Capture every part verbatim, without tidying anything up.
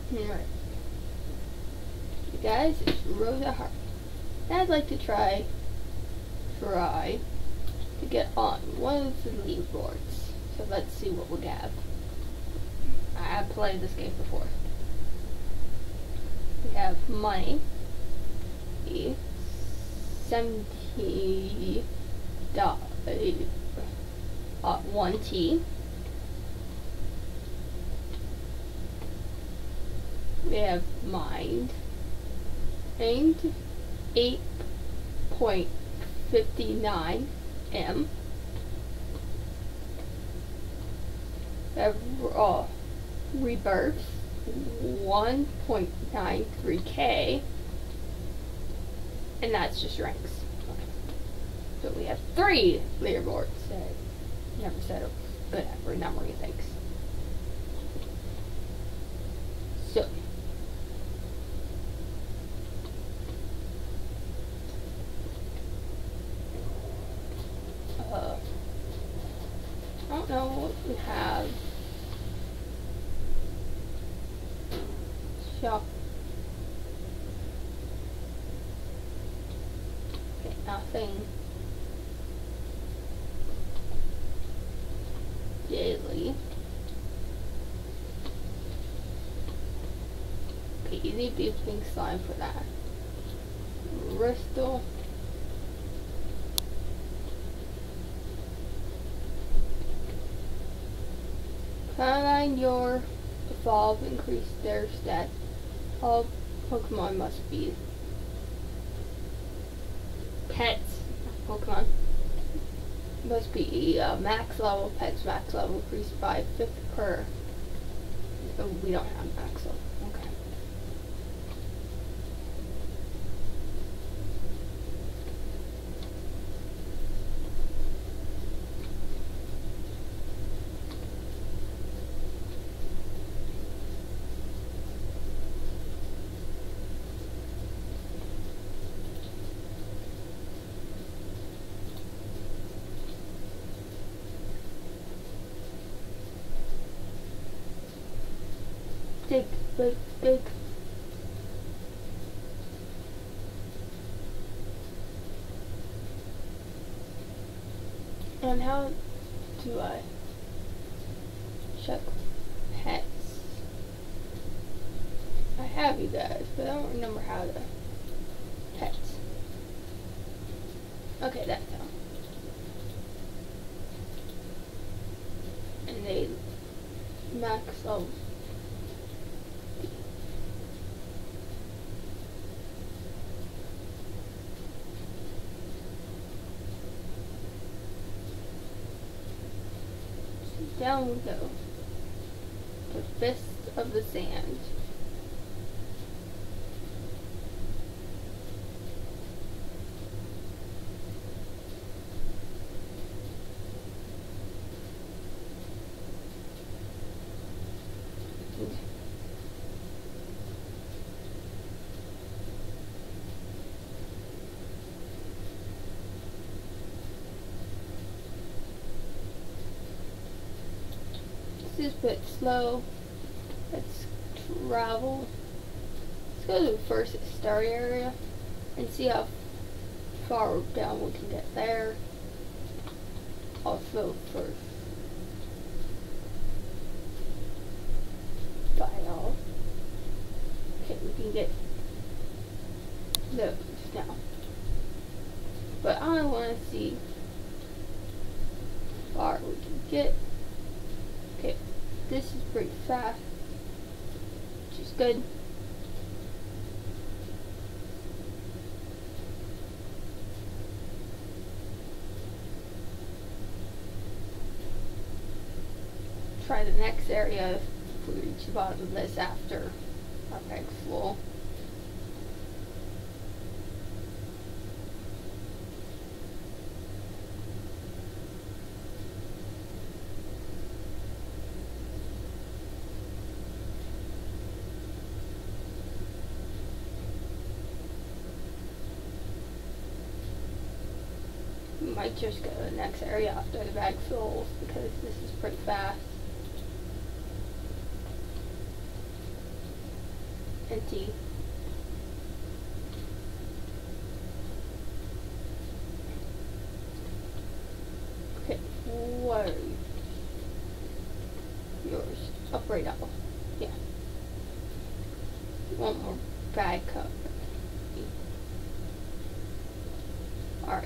Alright. You guys, it's Rosa Hart. And I'd like to try, try to get on one of the leaderboards. So let's see what we have. I have played this game before. We have money. seventy dot uh, one T. We have mind and eight point five nine M. We have uh, rebirth one point nine three K, and that's just ranks. Okay. So we have three leaderboards. I never said I was good at remembering things. So uh, I don't know what we have. Shop. Okay, nothing. Daily. Okay, easy beeping slime for that. Bristol. Find your evolve, increase their stats. All Pokemon must be pets. Pokemon must be uh, max level. Pets max level increased by fifty per. Oh, we don't have max level. Okay. Dig, dig, dig. And how do I check pets? I have you guys, but I don't remember how to pets. Okay, that's how. And they max level. Down we go. The Fist of the Sand. This is a bit slow. Let's travel. Let's go to the first star area and see how far down we can get there. Also first. File. Okay, we can get those now. But I want to see how far we can get. Okay, this is pretty fast, which is good. Try the next area if we reach the bottom of this after our bag's full. Might just go to the next area after the bag fills because this is pretty fast. empty. Okay, what are you? Yours. Upgrade apple. Yeah. One more bag cover. Alright.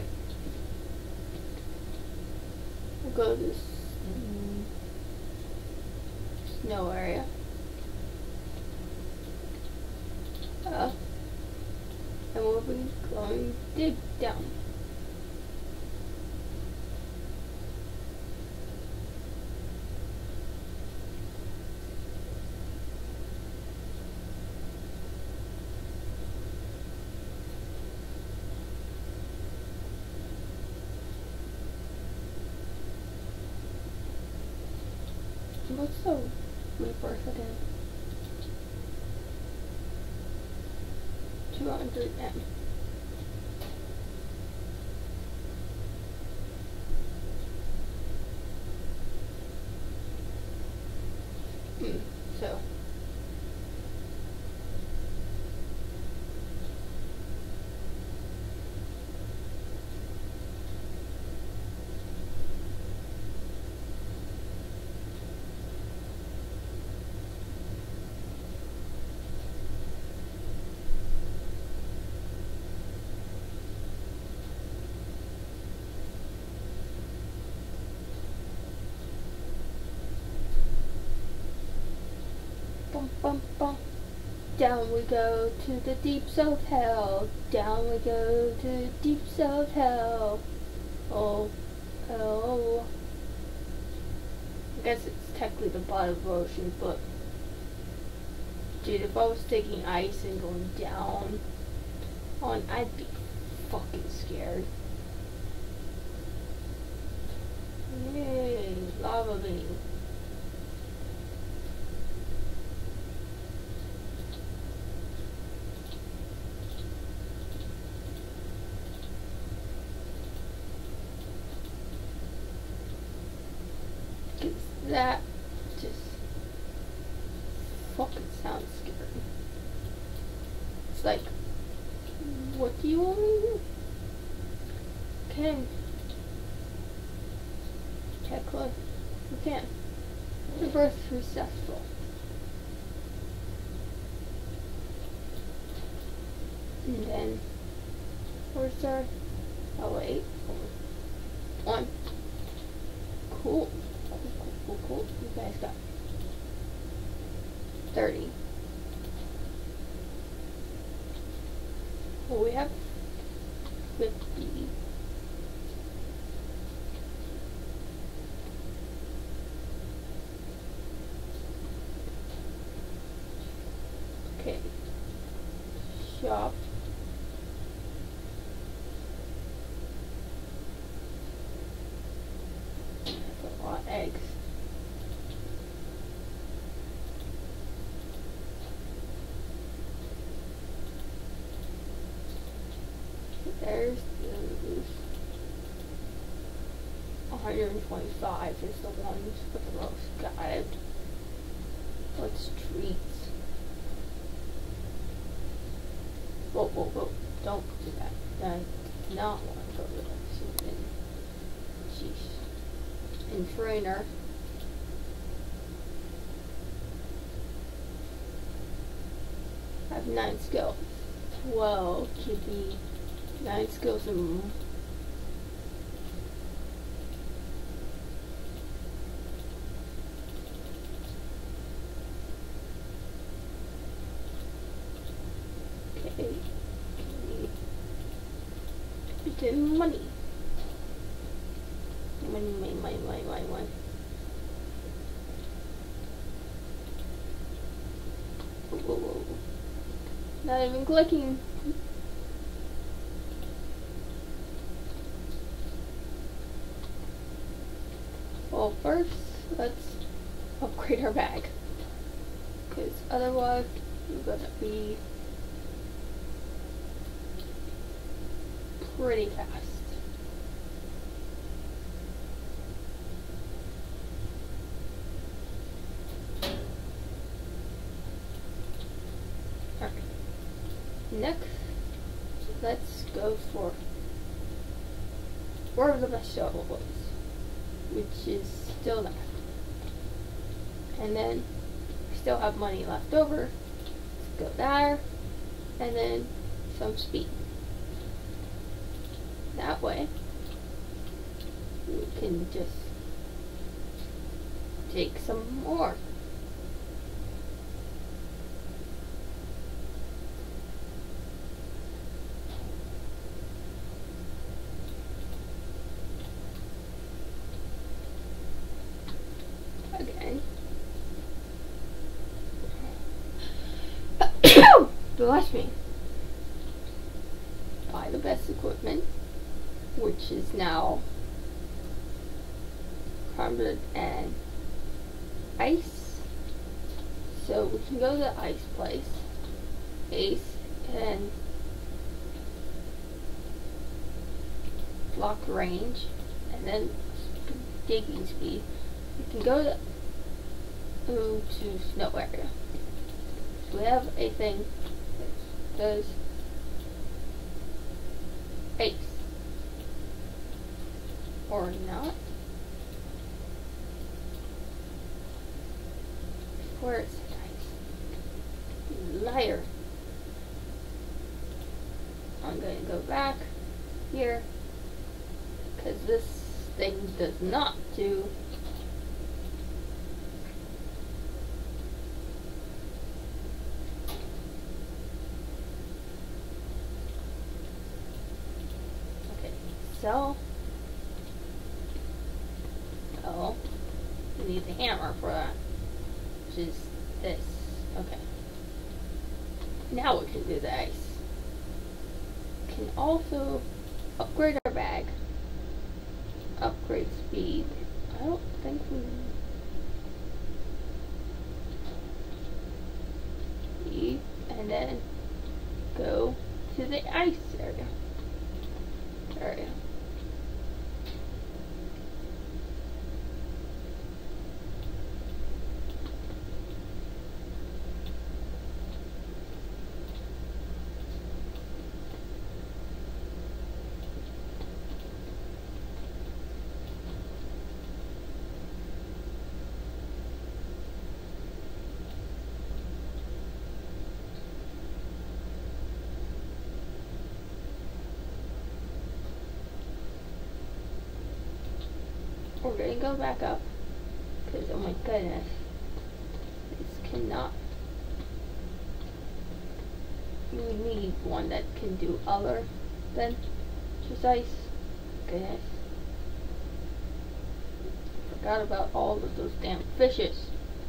We'll go to this mm, snow area. Uh, and we'll be going dig down. What's the rebirth again? two hundred M. Hmm, so. Bum, bum, bum. Down we go to the deep south hell. Down we go to the deep south hell. Oh, oh. I guess it's technically the bottom of the ocean, but dude, if I was taking ice and going down on, I'd be fucking scared. Yay, lava beam. That just fucking sounds scary. It's like, what do you want me to do? Can Tekla, you can. Reverse successful. And then, where's our, oh wait, one. Cool. Cool, cool. You guys got thirty. Well, we have fifty. Okay. Shop. That's a lot of eggs. There's those. one hundred twenty-five is the ones with the most. Got it. What's treats? Whoa, whoa, whoa. Don't do that. I not want to go to that. Jeez. And trainer. I have nine skills. Whoa, kitty. Nine skills and okay. Get money. Money, money, money, money, money, money. Whoa, whoa, whoa. Not even clicking. Well, first, let's upgrade our bag. Because otherwise, we're gonna be pretty fast. next, let's go for where the vegetable was, which is still there. And then we still have money left over. Let's go there, and then some speed. That way, we can just take some more. Again. Bless me. Buy the best equipment, which is now crumbed and ice. So we can go to the ice place, ace, and block range, and then digging speed. We can go to, oh, to snow area. So we have a thing that does ace. Or not. Where is it, guys? Liar. I'm going to go back here because this thing does not do okay. So oh, we need the hammer for that, which is this. Okay. Now we can do the ice. We can also upgrade our bag. Upgrade speed. I don't think we... And then go to the ice area. Area. We're gonna go back up because, oh my goodness, this cannot. We need one that can do other than just ice. Goodness, forgot about all of those damn fishes.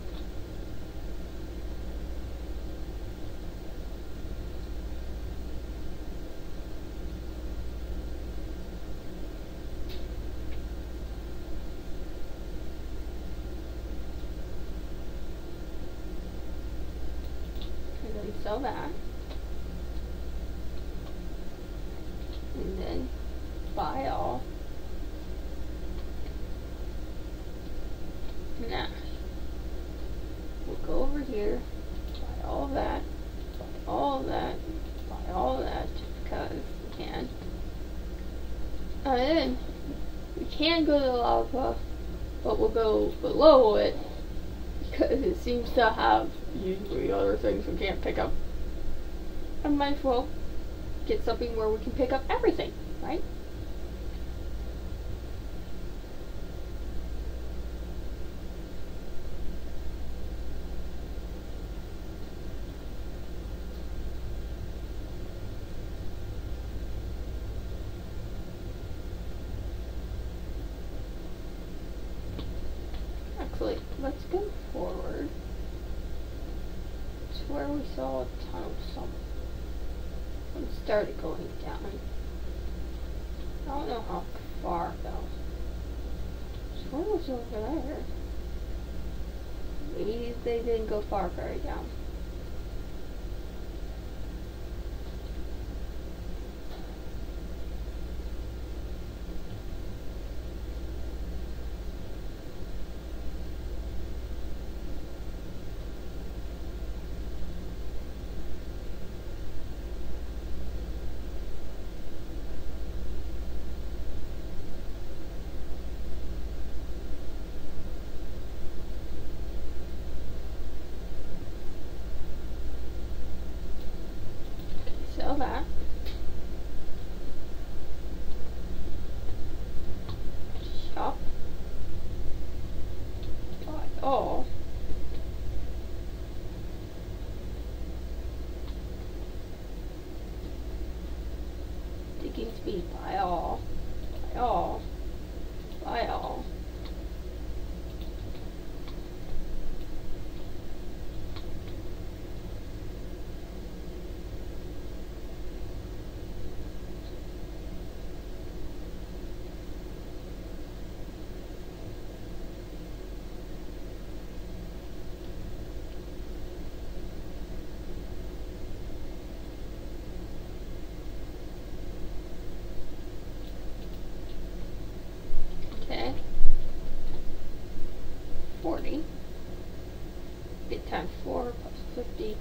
Sell that, and then buy all. Now we'll go over here, buy all that, buy all that, buy all that, just because we can. And then we can go to the lava, but we'll go below it because it seems to have usually other things we can't pick up. I might as well get something where we can pick up everything, right? Actually, let's go forward to where we saw a tunnel somewhere. And started going down. I don't know how far though. So what was over there? Maybe they didn't go far very down. Get times four plus fifty.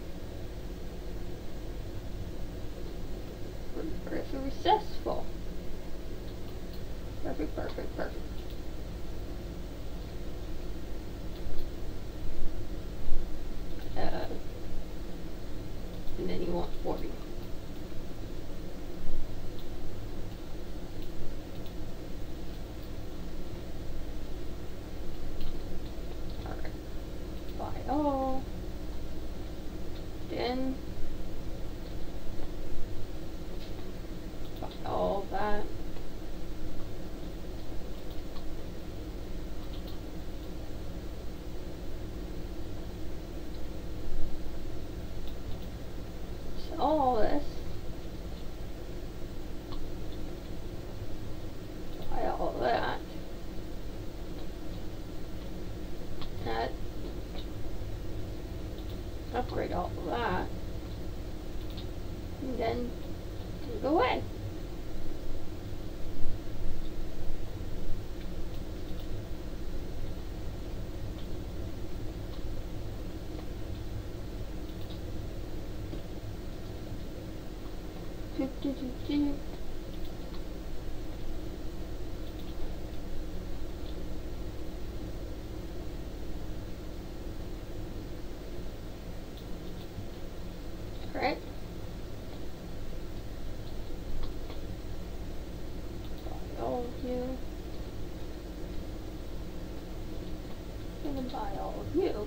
It's successful. Perfect, perfect, perfect. Uh, and then you want forty. Alright. Buy all. Then buy all that. All this. Buy all that. That. Upgrade all of that. And then go away. Do, do, do, do. Correct. Buy all of you. And then buy all of you.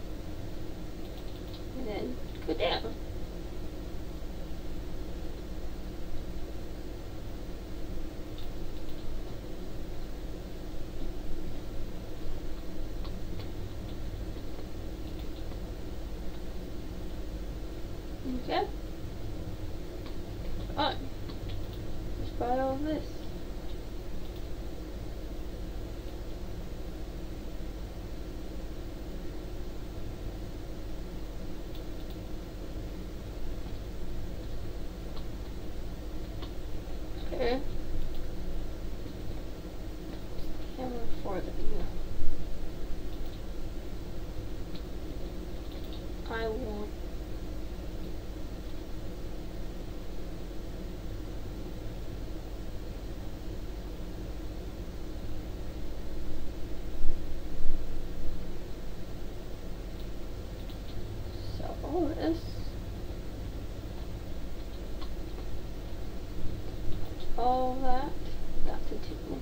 And then go down. Okay. On. Just buy all of this. Okay. Camera for the view. I want all this. All that. That's a two.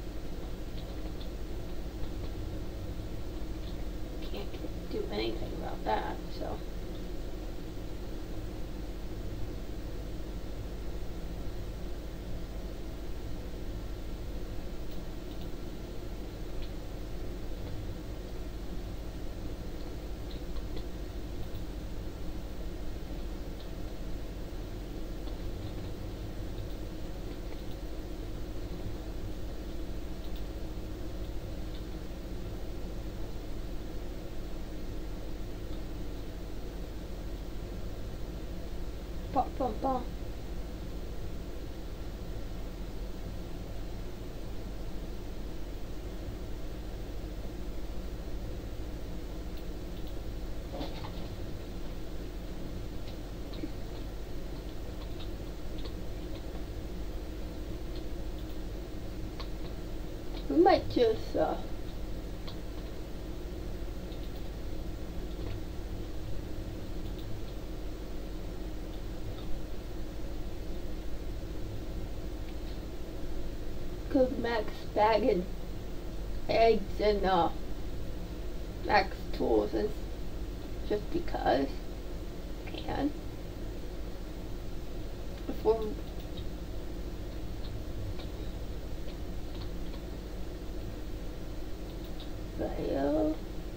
Can't do anything about that, so. Bum, bum, bum. We might just uh cook Max bag and eggs and uh Max tools is just because I can. Before Bio.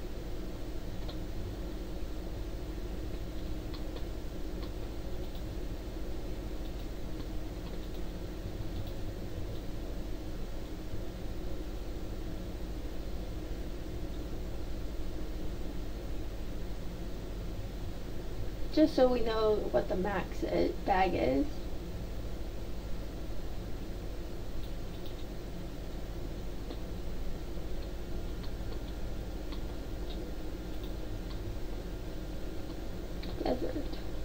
Just so we know what the max is, bag is. desert.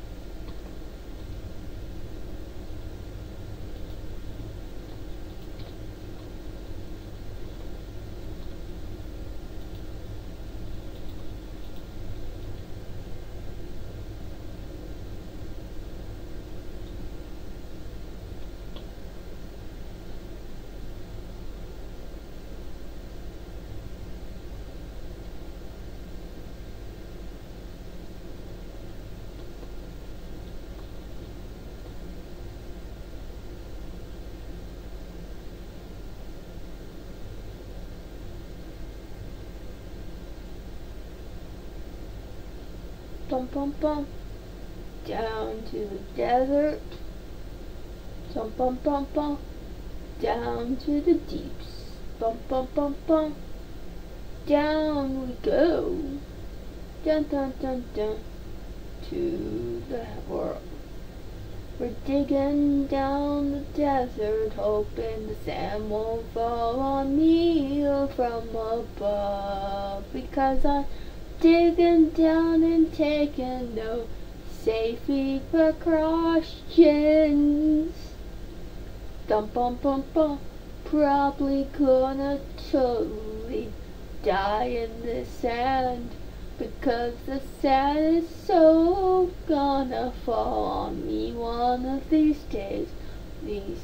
Bum bum bum. Down to the desert. Bum bum bum bum. Down to the deeps. Bum bum bum bum. Down we go. Dun dun dun dun. To the world. We're digging down the desert, hoping the sand won't fall on me from above. Because I'm digging down and taking no safety precautions. Dum bum bum bum. Probably gonna totally die in the sand. Because the sand is so gonna fall on me one of these days. These,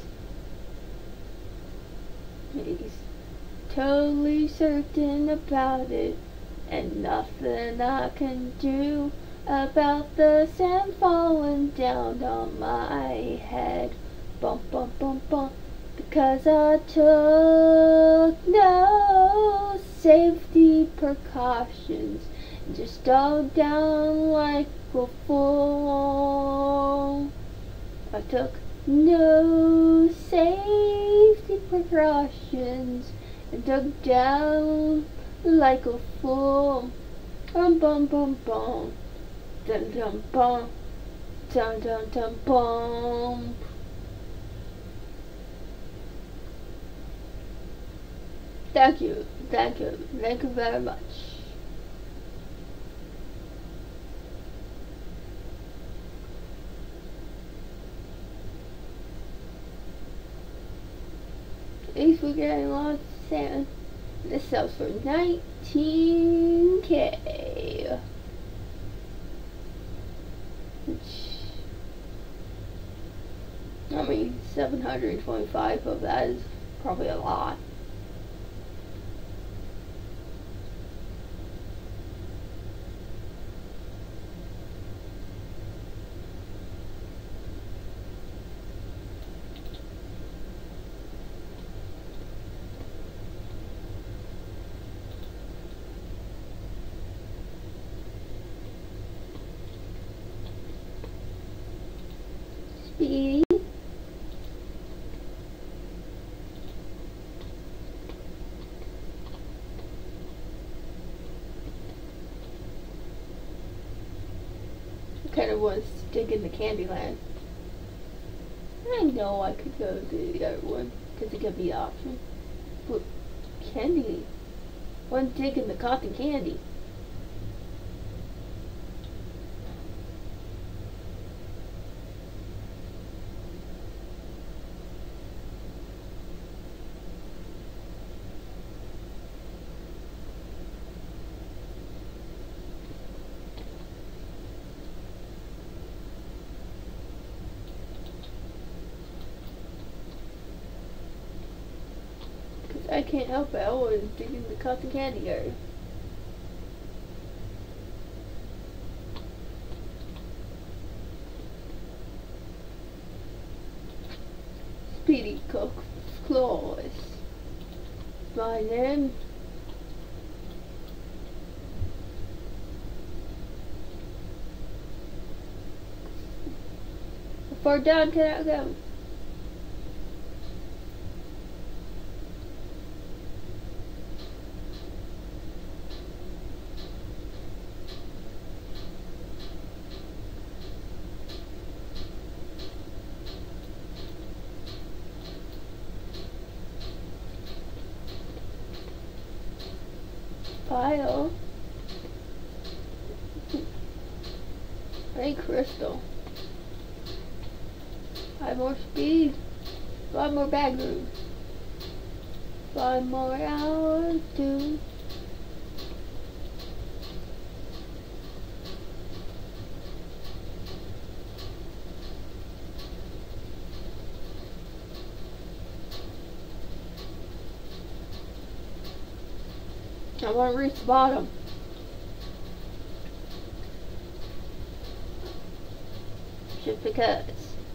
these, totally certain about it, and nothing I can do about the sand falling down on my head. Bum bum bum bum. Because I took no safety precautions. Just dug down like a fool. I took no safety precautions and dug down like a fool. Bum bum bum bum. Dun dun bum. Dun dun dun bum. Thank you, thank you, thank you very much. At least we're getting a lot of sand. This sells for nineteen K. Which, I mean, seven hundred twenty-five of that is probably a lot. Speedy. I kind of want to stick in the Candyland. I know I could go to the other one because it gives me the option. But candy, one dig in the cotton candy. I can't help it, I was digging the cotton candy area. Speedy Cook Claus. My name. How far down can I go? Pile. Hey, Crystal. Five more speed. Five more bag room. Five more hours too. I want to reach the bottom. Just because.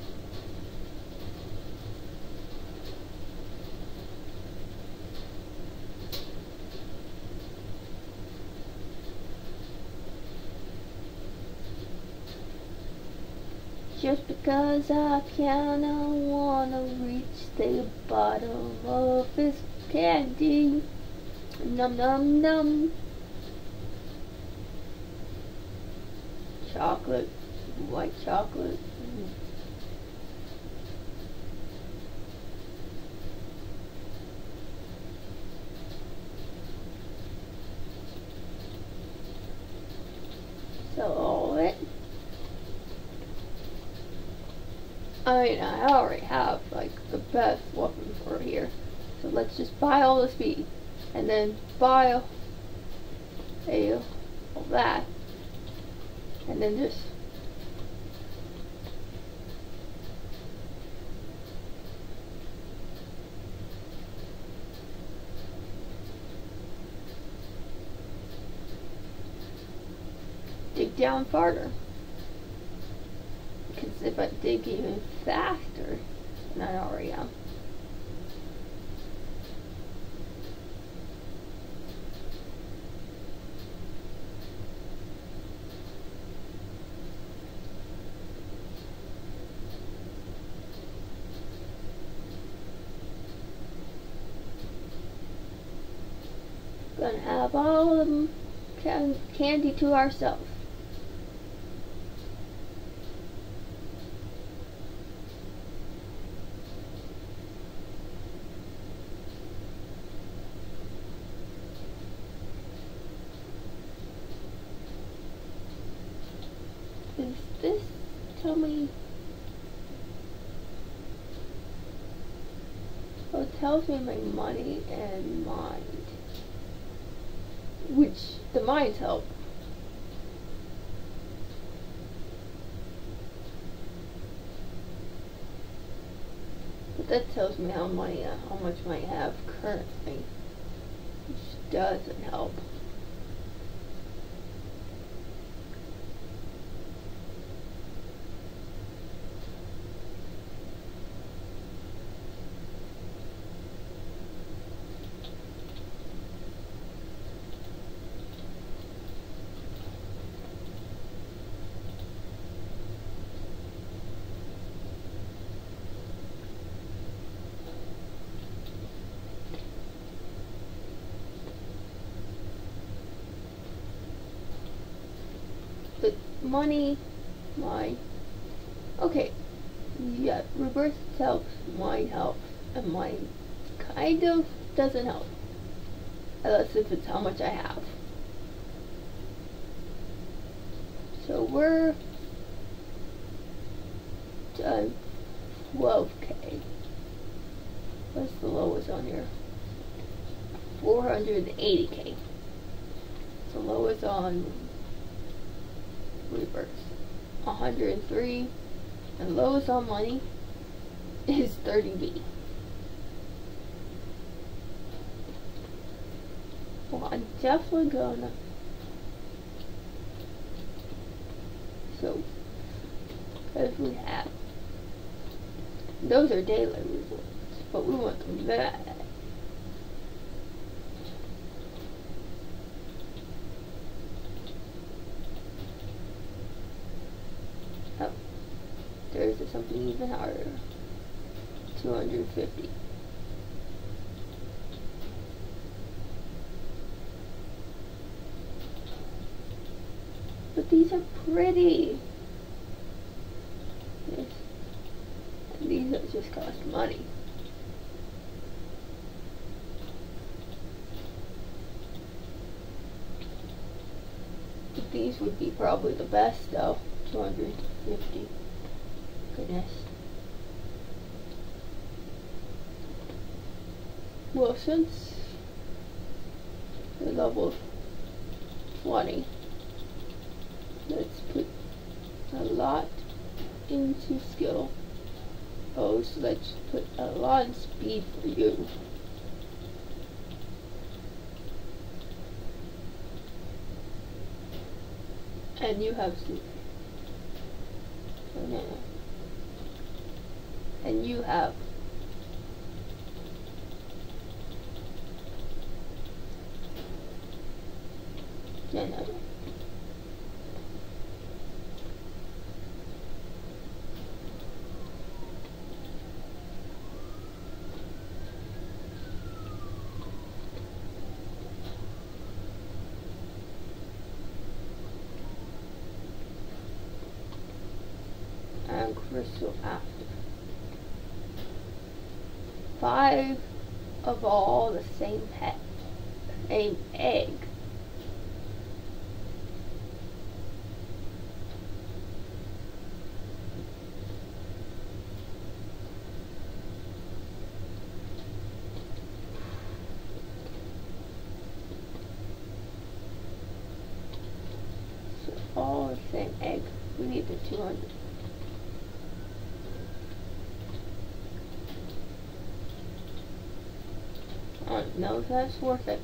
Just because I kinda wanna reach the bottom of this candy. Num num num. Chocolate, white chocolate. Mm. Sell all of it. I mean, I already have like the best weapon for here, so let's just buy all the speed. And then buy a, all that, and then just dig down farther. Because if I dig even faster than I already am, gonna have all the can candy to ourselves. Is this tell me? Oh, it tells me my money and mind. Which the mines help. But that tells me how money, uh, how much money I have currently, which doesn't help. The money, mine. Okay, yeah, reverse helps, mine helps, and mine kind of doesn't help. Unless if it's how much I have. So we're done twelve K. What's the lowest on here? four hundred eighty K. The lowest on reverse. one hundred three. And lowest on money is thirty B. Well, I'm definitely gonna. So, as we have, those are daily rewards, but we want them back. Oh, there's something even harder. two hundred fifty. But these are pretty. Yes. And these are just cost money. But these would be probably the best though. two hundred fifty. Goodness. Well, since we're level twenty, let's put a lot into skill. Oh, so let's put a lot in speed for you. And you have some. Oh, no, no. And you have. No, no, no. And crystal after. Five of all the same head, same egg. So all the same egg. We need the two hundred. I don't know if that's worth it.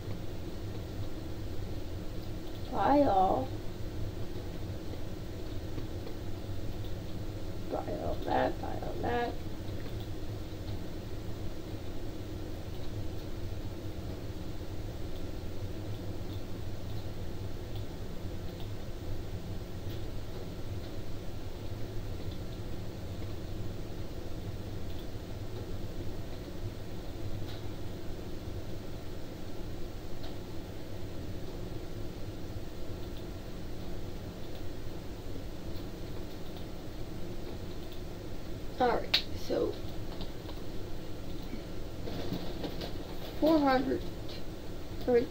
Buy all. Buy all that, buy all that. Alright, so four hundred thirty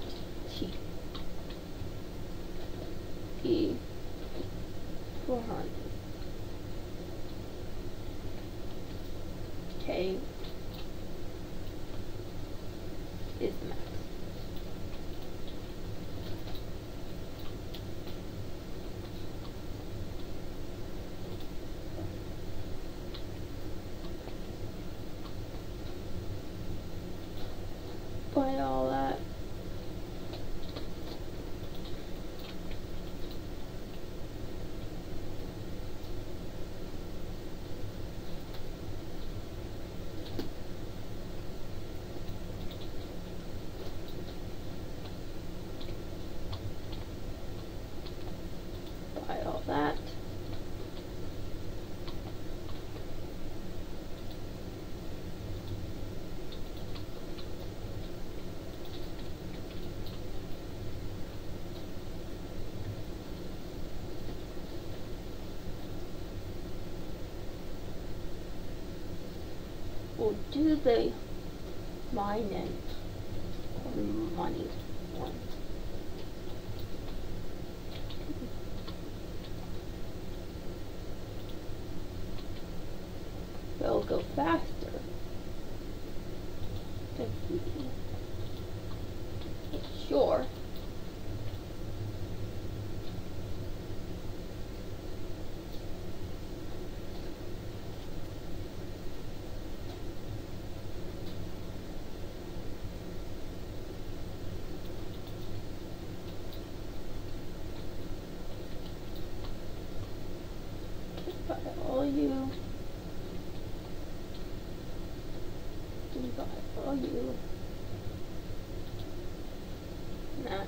E four hundred K is the max. Buy all that. Buy all that. We'll do the mining or money one. It'll go faster if we make sure. Buy all you. Buy all you. Nah.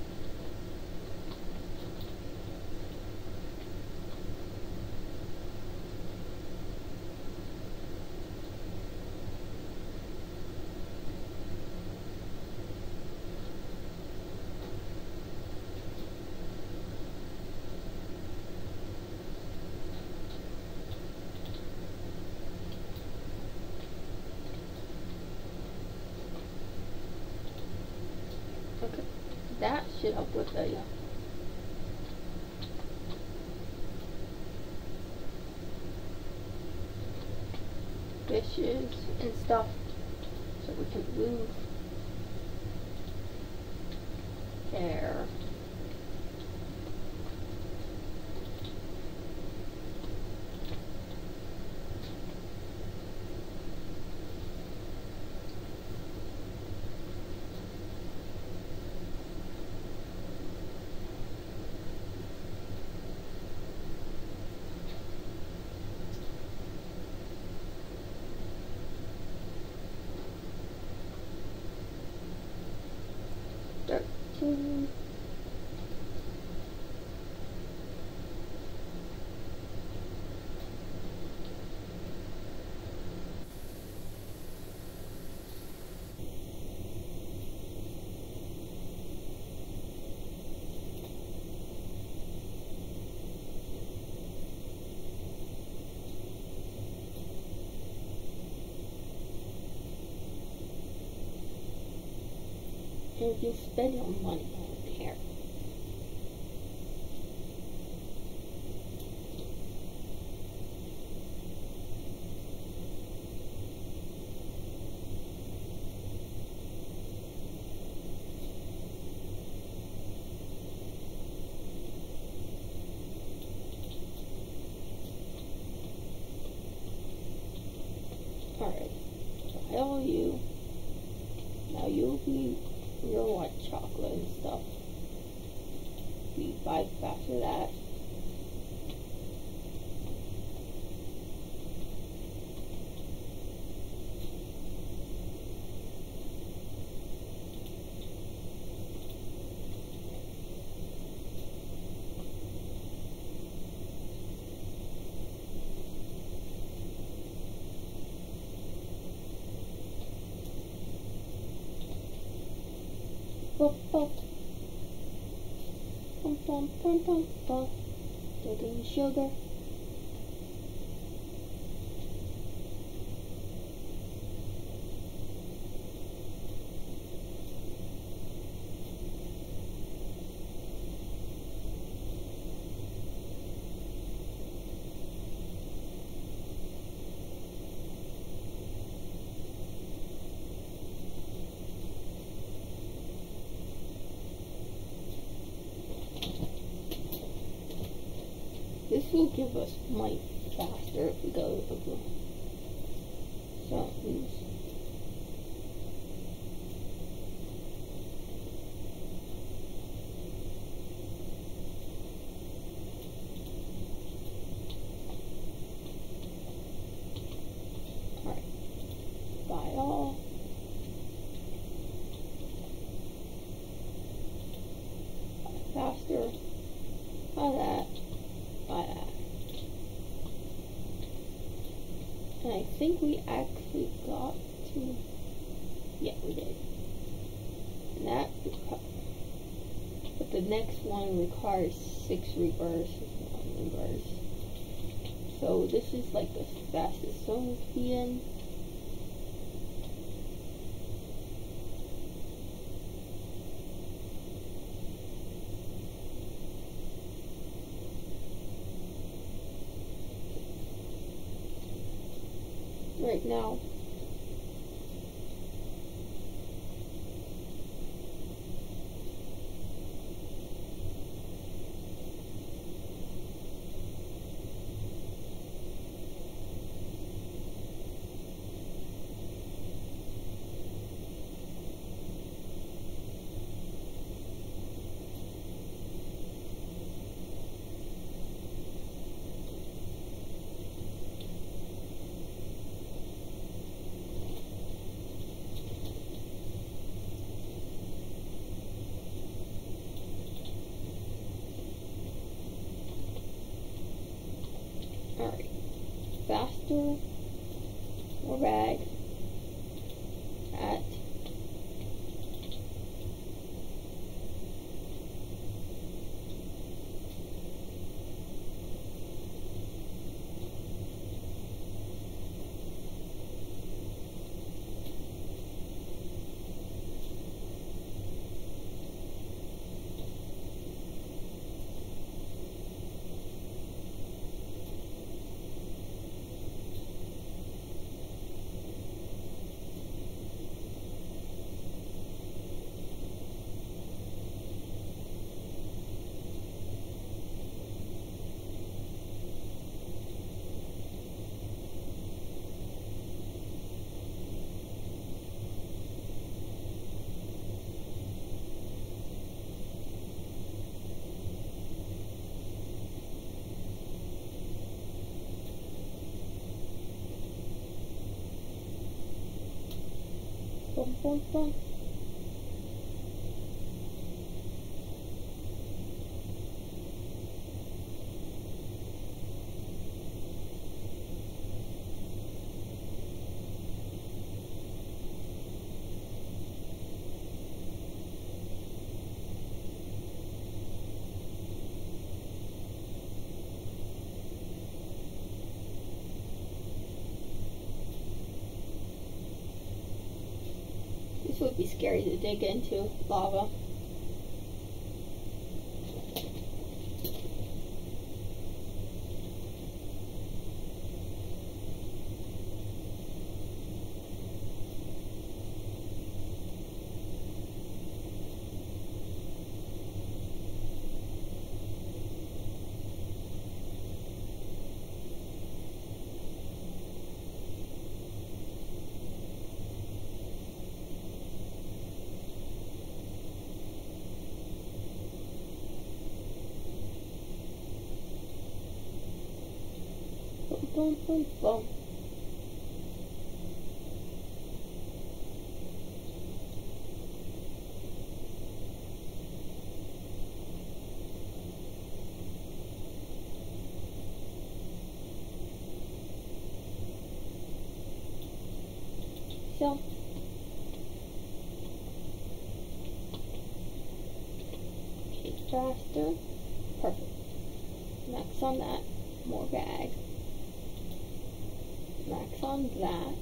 Okay, that should help with the uh, dishes and stuff so we can move there. thirteen. And you spend your money on there. Alright, buy all you. Now you'll be your white chocolate and stuff. We buy after that. Pop, pop. Pum, pum, pum, pum, pum. Getting sugar. This will give us money faster if we go over. So, alright. Buy all. Buy faster. Buy that. Buy that. And I think we actually got to, yeah, we did. And that, but the next one requires six rebirths, one rebirth. So this is like the fastest zone to be in. Right now. Alright. Faster. More bags. At. Boom, boom. This would be scary to dig into lava. Boom, boom, boom. So, okay, faster. Perfect. Max on that. More bag. Max on that.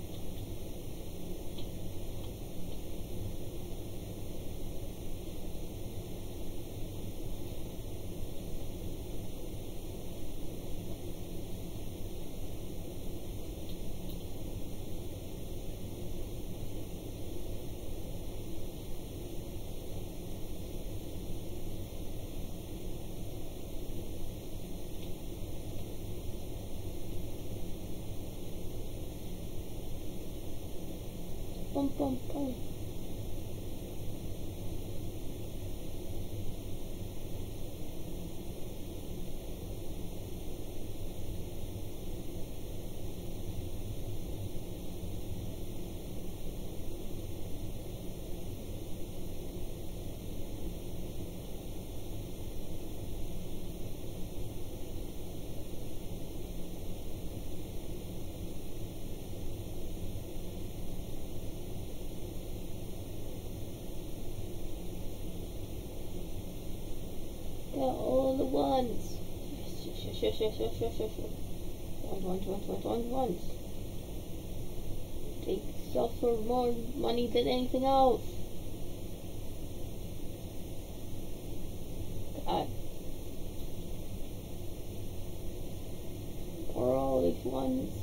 Boom, boom, boom. All the ones. Yes, yes, yes, yes, yes, yes, yes, yes. Ones, ones, ones, ones, ones, ones. They sell for more money than anything else. God. Or all these ones.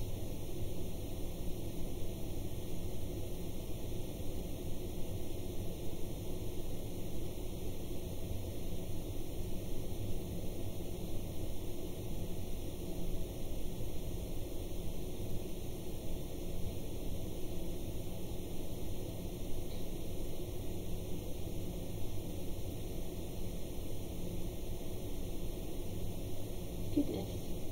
Goodness.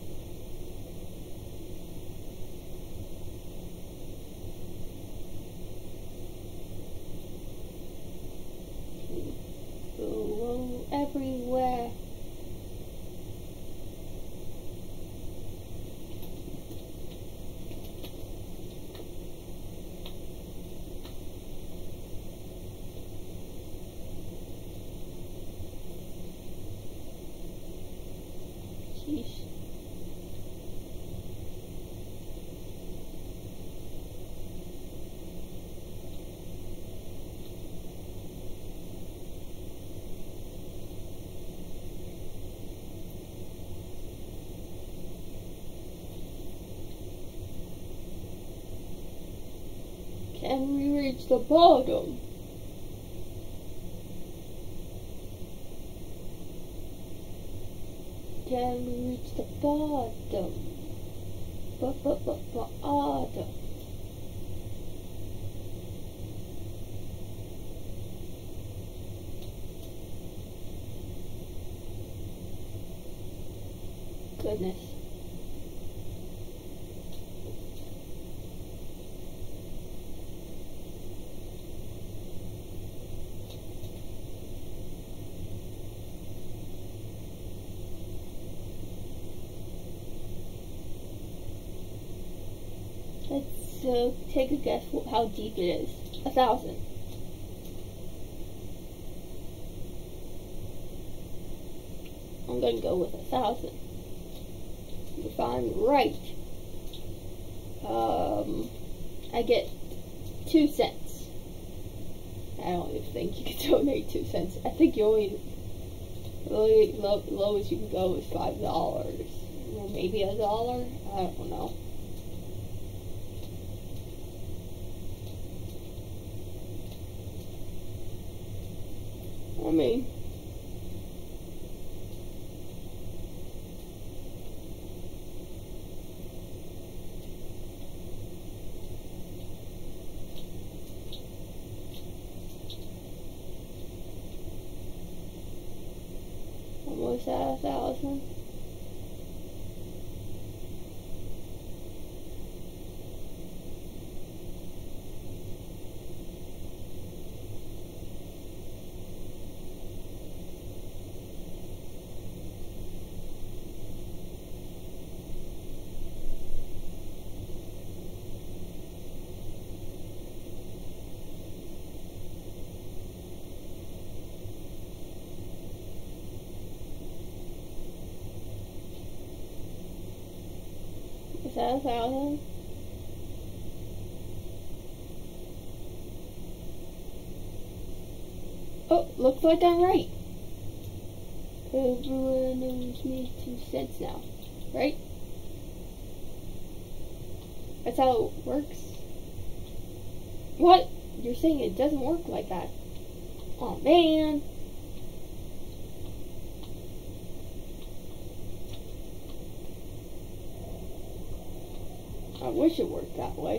Go everywhere. Sheesh. Can we reach the bottom? Can we reach the bottom? But, but, but, bottom. Goodness. Let's uh, take a guess how deep it is. A thousand. I'm gonna go with a thousand. If I'm right, um, I get two cents. I don't even think you can donate two cents. I think you only, the low, lowest you can go is five dollars. Or maybe a dollar? I don't know. I mean, almost at a thousand. Is that a thousand? Oh, looks like I'm right. Everyone owes me two cents now, right? That's how it works. What? You're saying it doesn't work like that? Oh man. I wish it worked that way.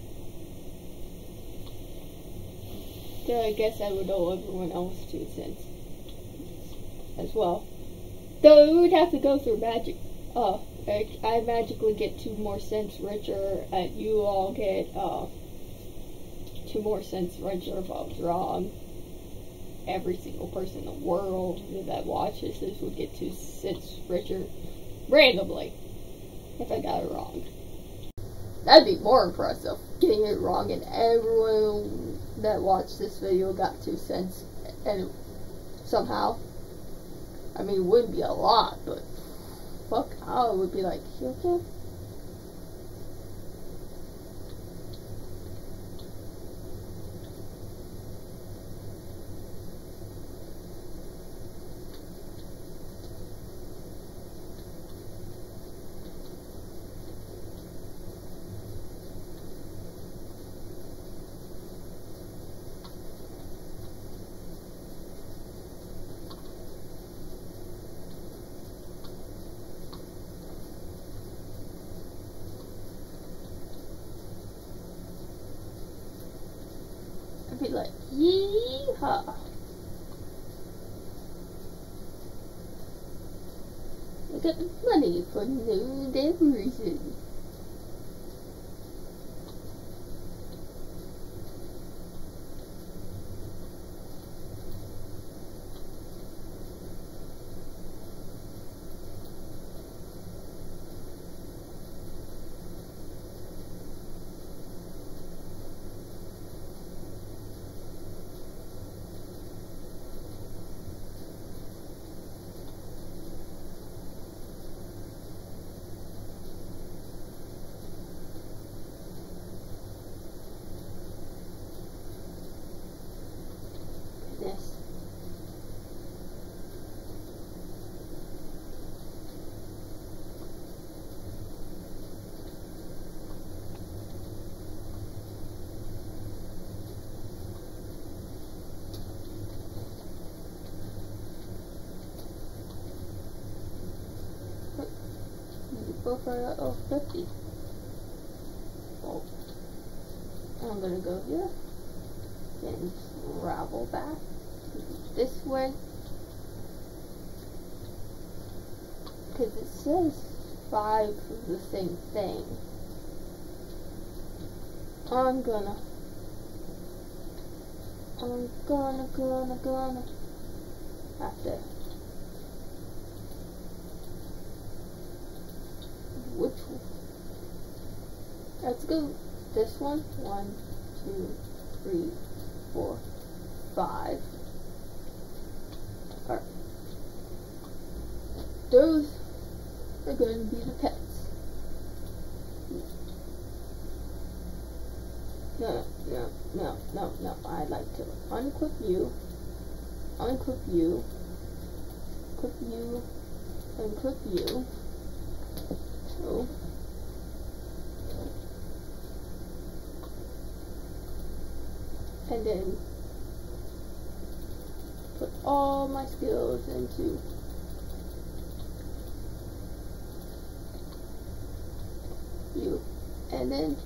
So I guess I would owe everyone else two cents as well. Though it would have to go through magic. Uh, I, I magically get two more cents richer, and you all get uh two more cents richer if I was wrong. Every single person in the world that watches this would get two cents richer randomly if I got it wrong. That'd be more impressive, getting it wrong and everyone that watched this video got two cents and somehow. I mean, it wouldn't be a lot, but fuck, I would be like, okay. I'd be like, yeehaw. I got the money for no damn reason. Yes. Go for oh fifty. Oh, I'm gonna go here and travel back this way because it says five of the same thing. I'm gonna, I'm gonna, gonna, gonna have to. Which one? Let's go this one. One, two, three, four, five. Alright. Those are going to be the pets. No, no, no, no, no. I'd like to unequip you, unequip you, equip you, unequip you. So, and then put all my skills into you, and then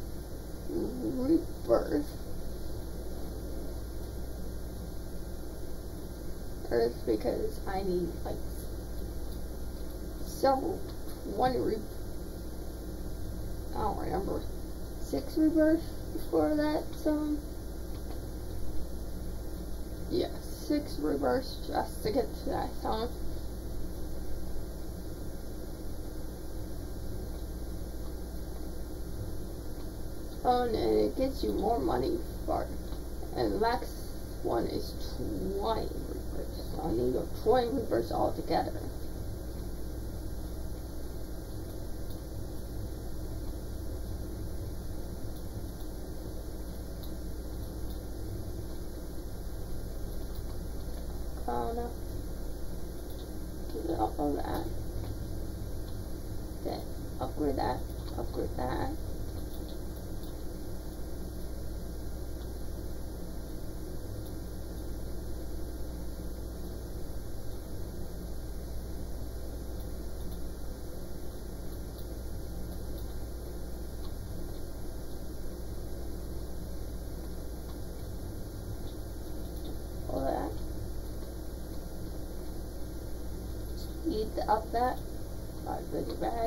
rebirth Earth because I need like several one re I don't remember six rebirths before that, so yeah, six rebirths just to get to that song. Oh, and it gives you more money for it. And the max one is twenty rebirths. So I need a twenty rebirths altogether. Oh no. Get all of that. Then upgrade that. Upgrade that. All that. Need to up that. Five bigger bag.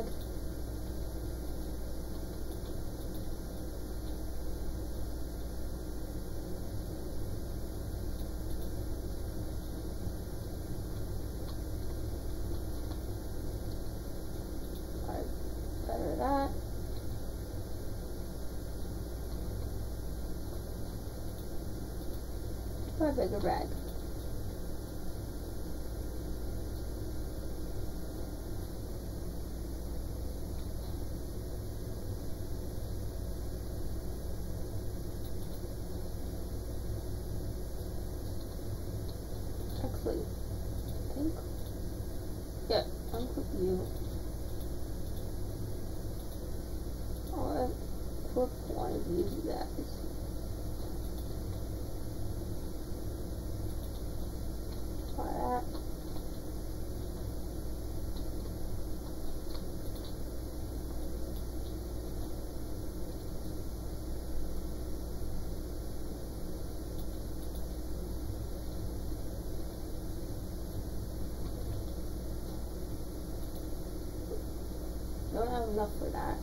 Better that. Five bigger bag. Actually, I think, yeah, unclick you. I'll equip one of these guys. Try that. Don't have enough for that.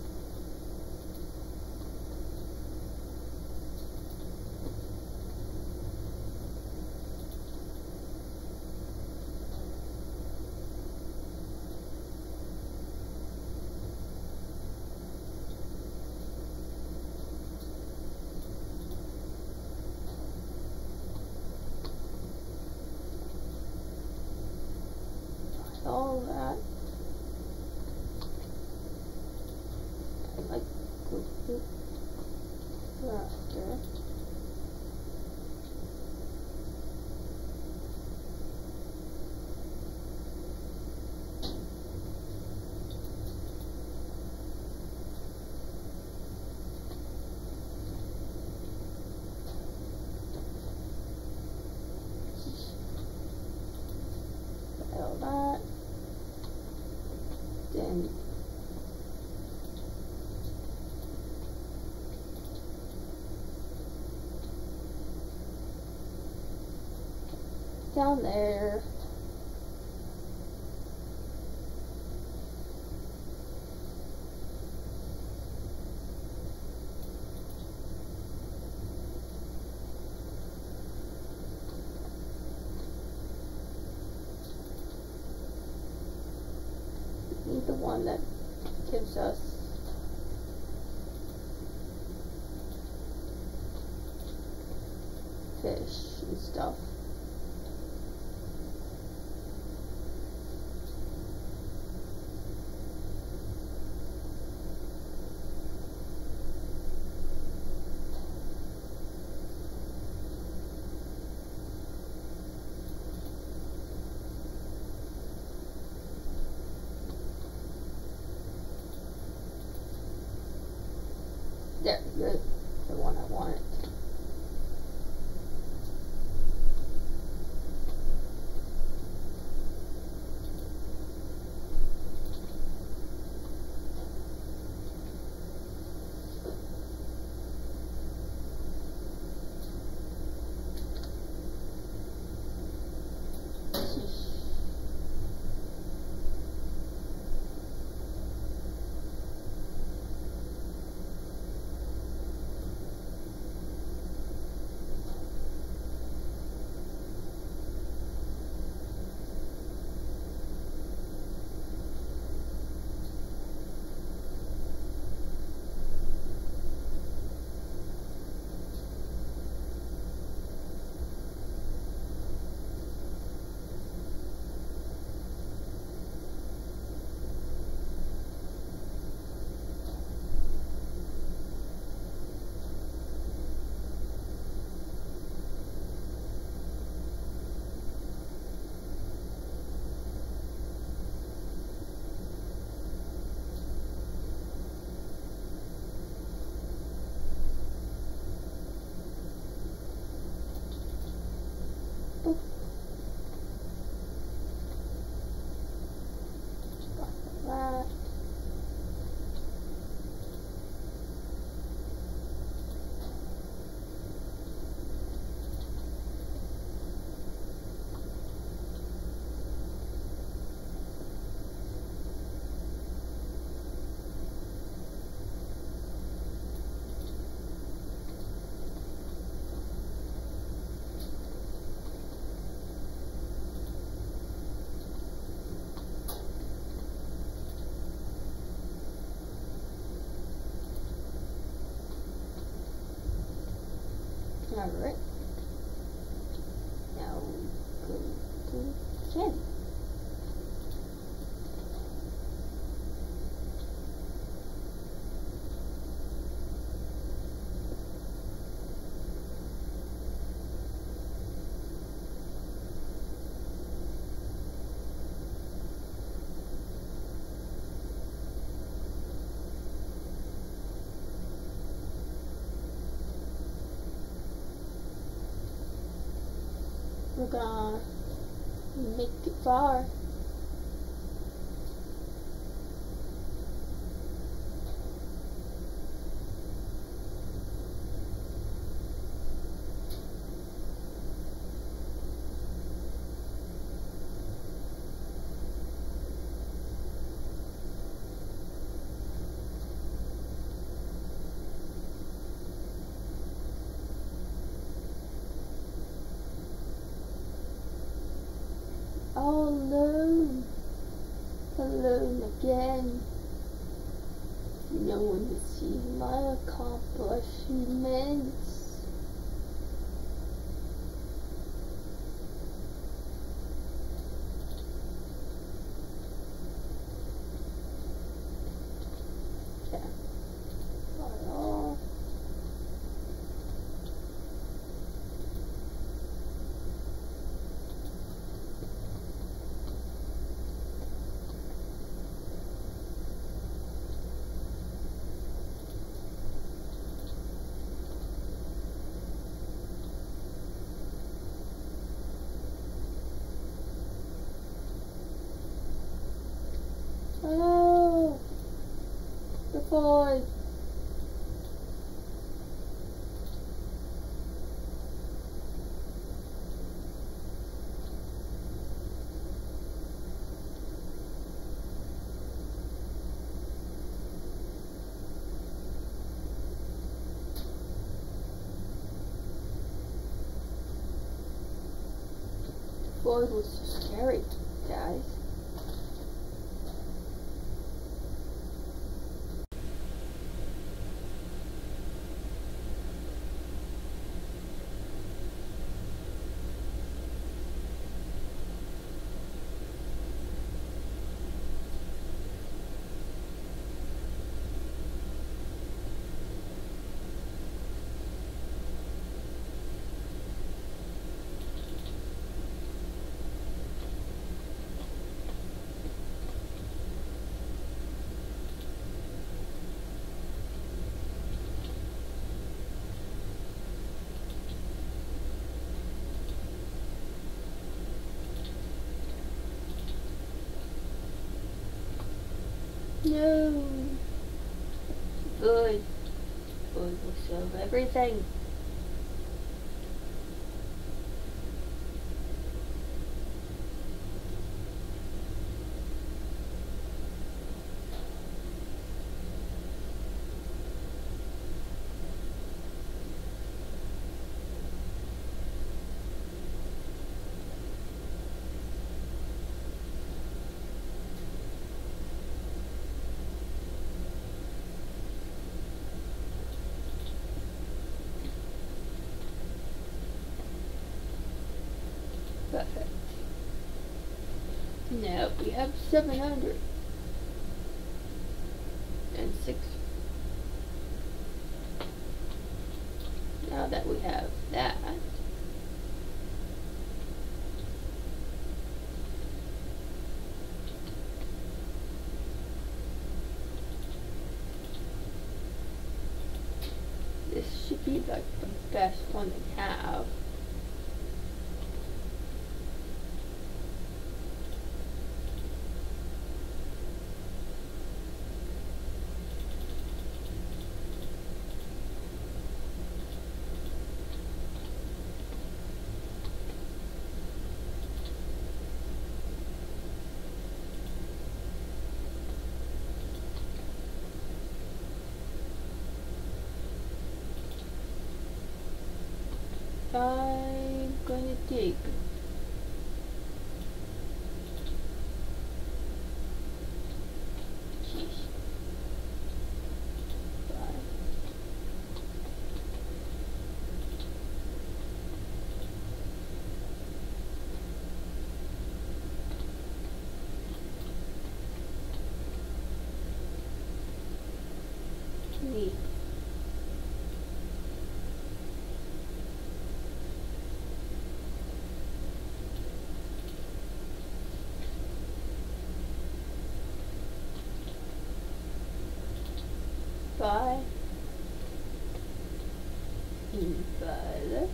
All that. I like good faster. All that. Then down there. Need the one that gives us fish and stuff. There, good. The one I wanted. That. Alright. Now go to Ken. We're gonna make it far. All alone, alone again. No one to see my accomplishments. Yeah. Well, hello, the boy. Boy was so scary, guys. No. Good. Good will solve everything. Perfect. Now we have seven hundred and six. Now that we have that, this should be like the best one to have. I'm gonna dig. Jeez. Five. Three. Five. And five.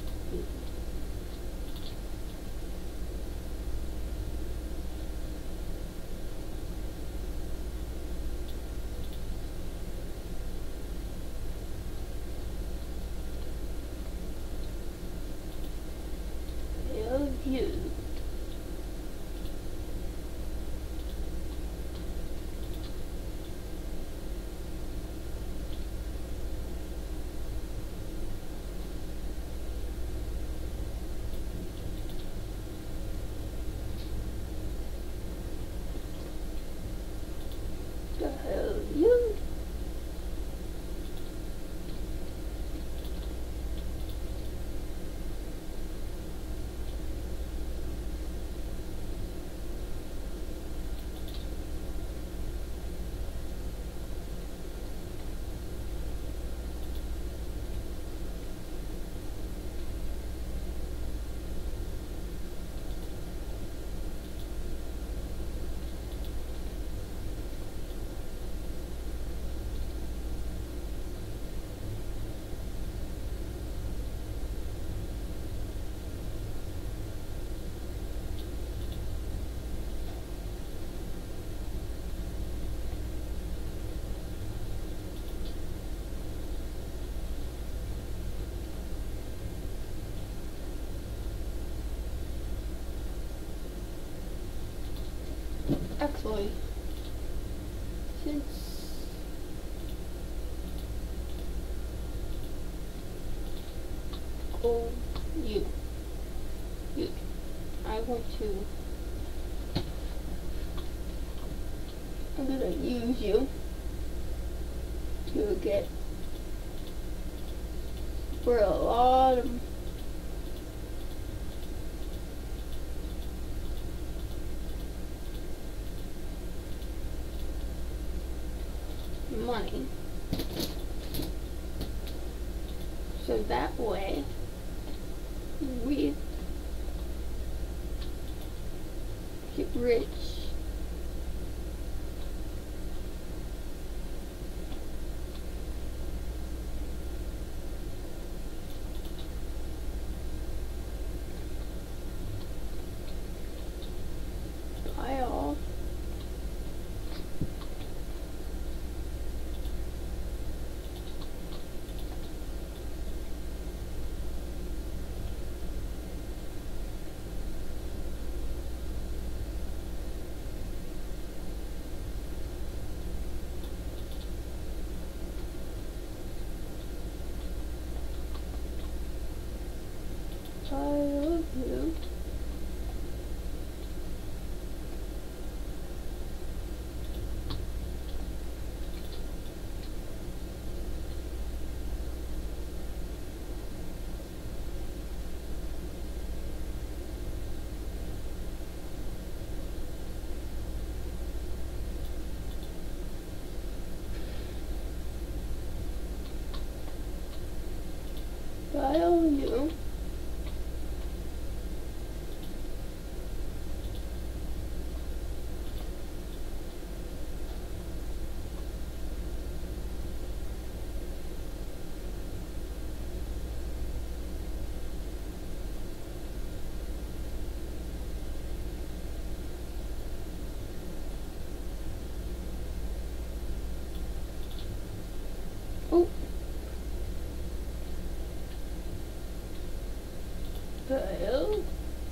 Failed you. The hell you? Actually, since oh you you I want to I'm gonna use you to get for a lot of money, so that way we get rich. Buy all tile you. Oh. Tile.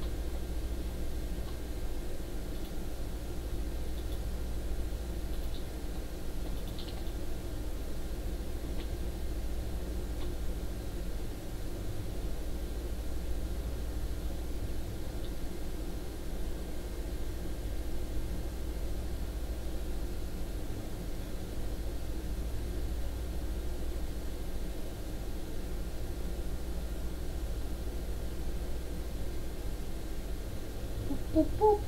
Boop, boop.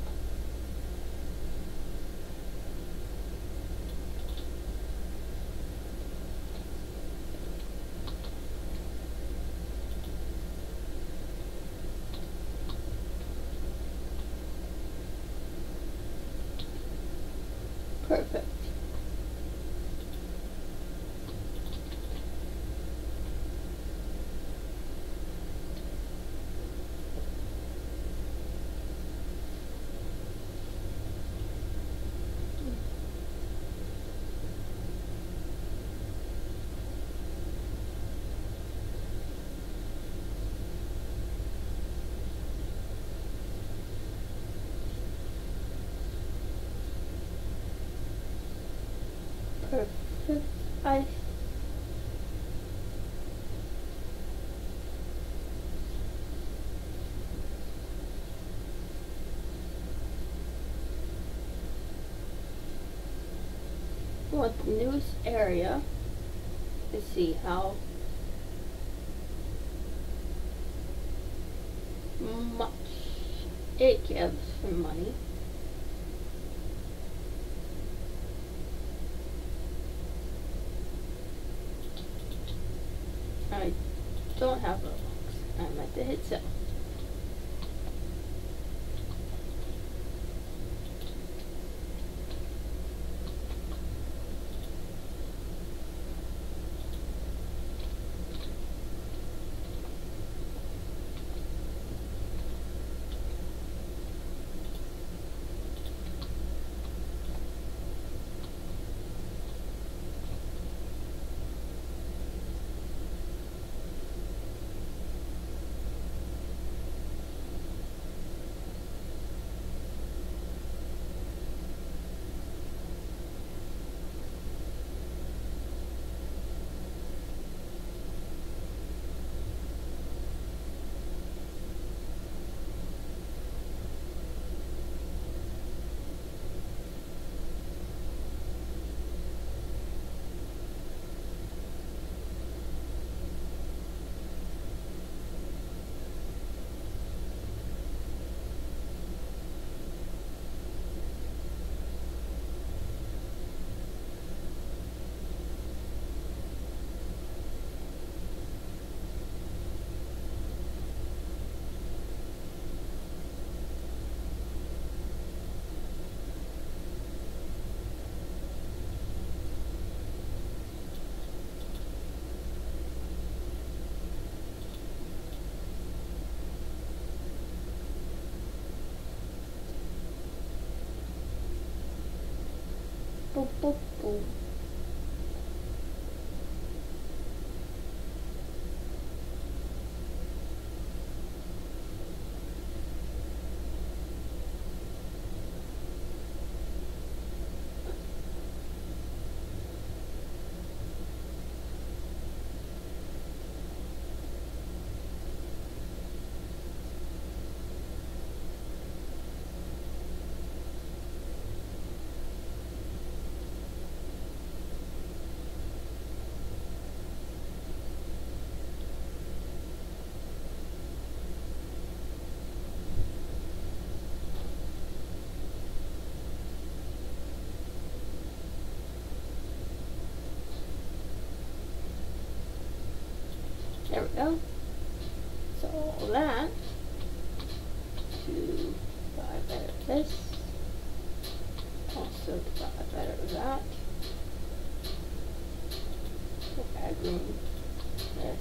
Perfect. Perfect. I want the newest area to see how much it gives for money. I don't have Robux. I meant to hit sell. Boop, boop, boop. green. Yes.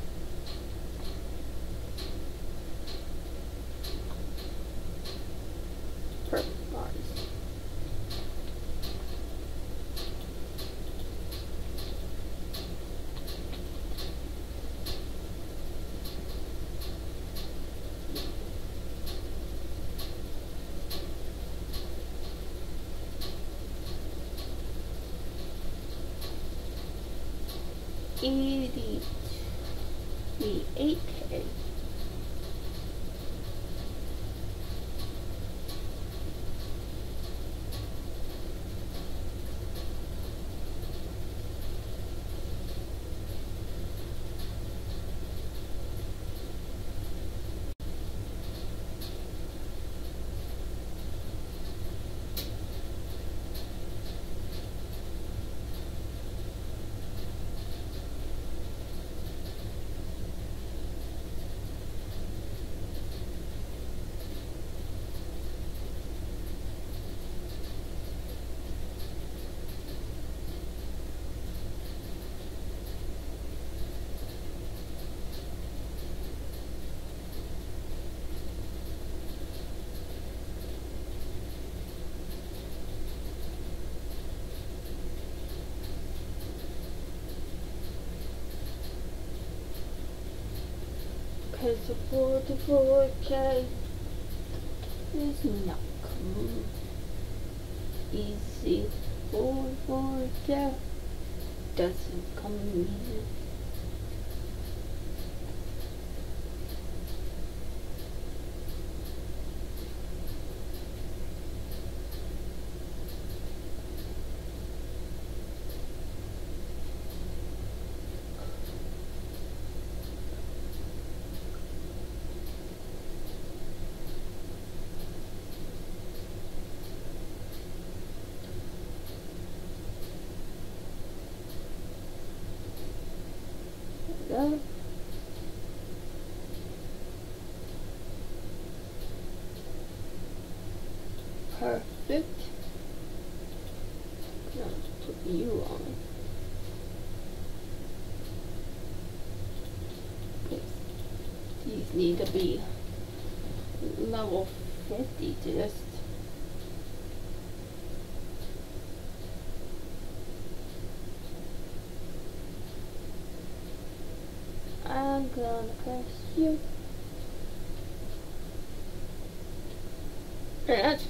Perfect bars. eighty, the eight K. Cause the forty-four K is not coming easy. forty-four K doesn't come easy. Go. Perfect. Now put you on. Yes. These need to be level fifty to just I'm gonna press you. And that's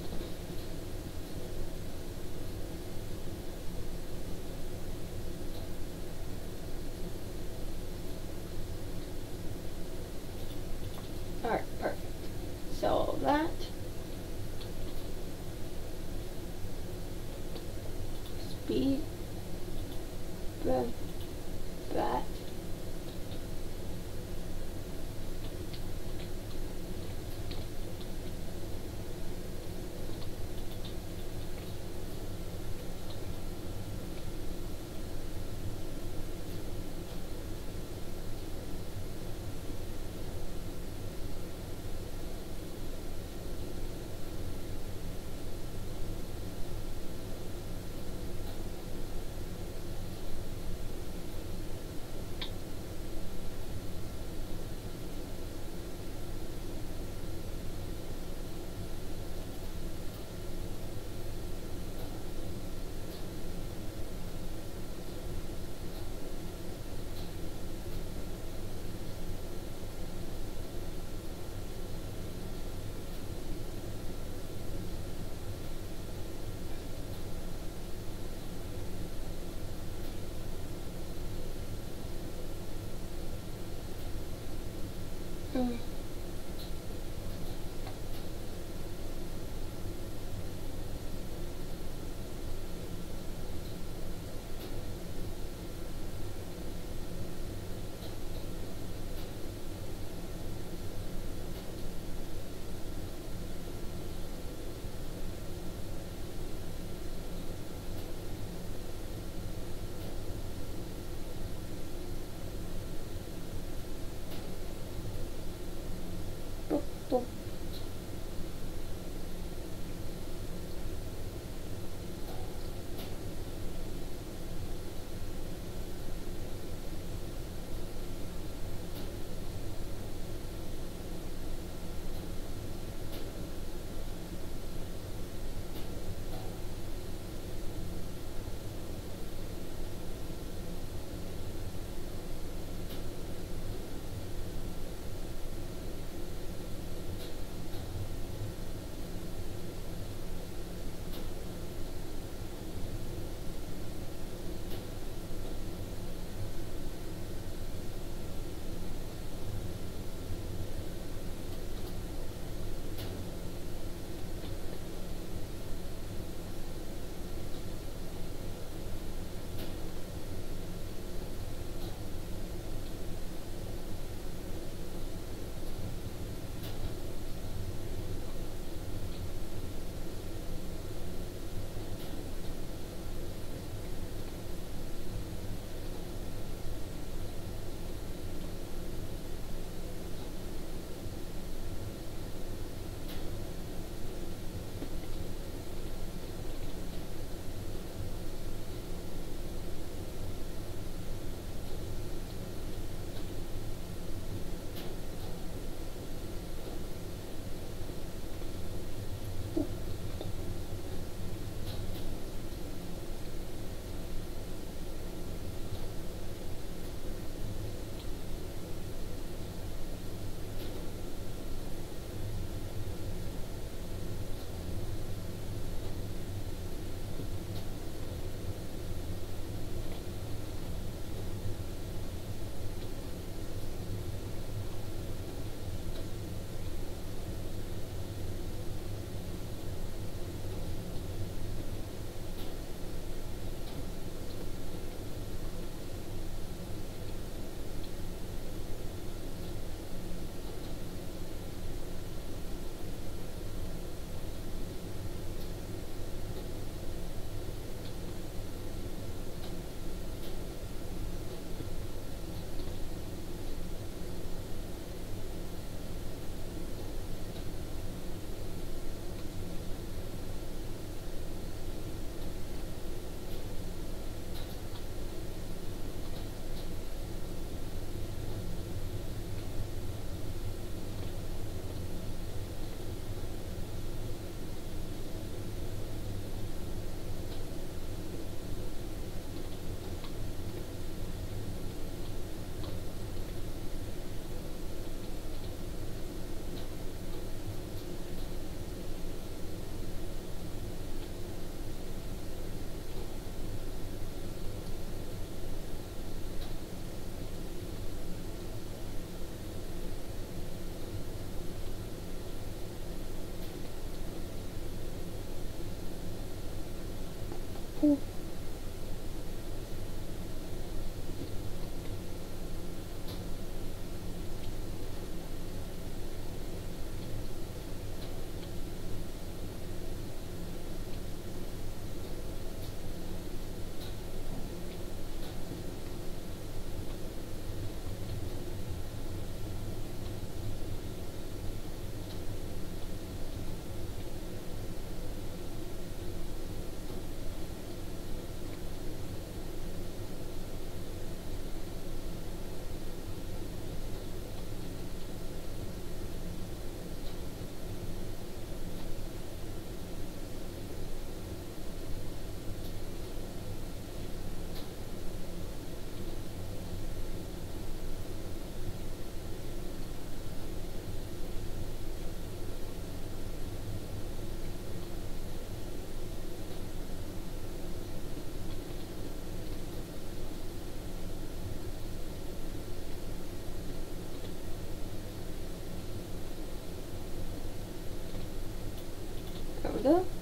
alright, perfect. So that speed from that mm. Cool. There we go.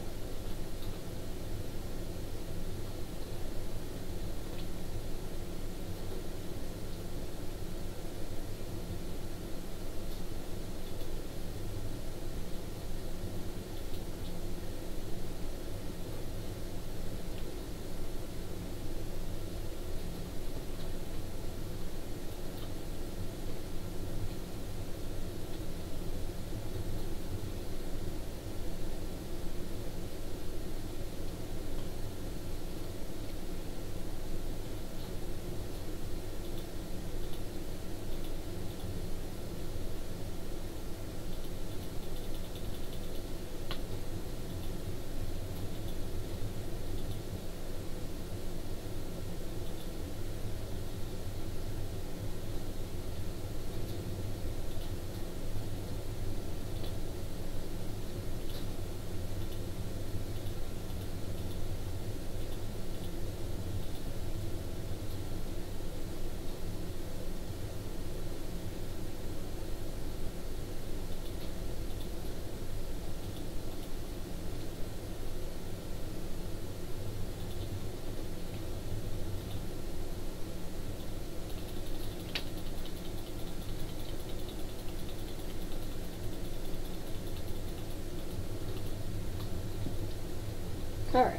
Alright.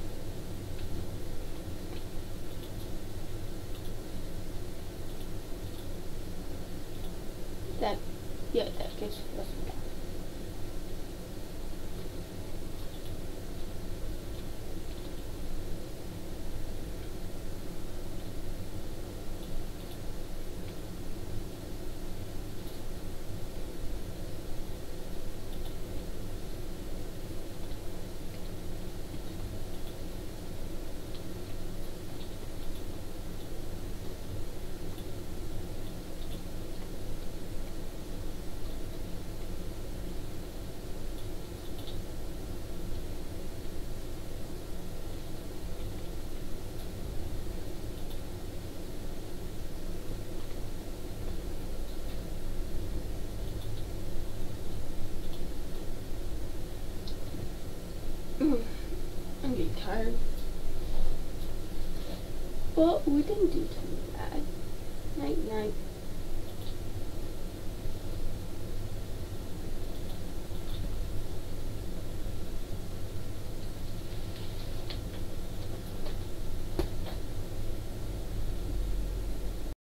That, yeah, that gives us that. I'm getting tired. But we didn't do too bad. Night night.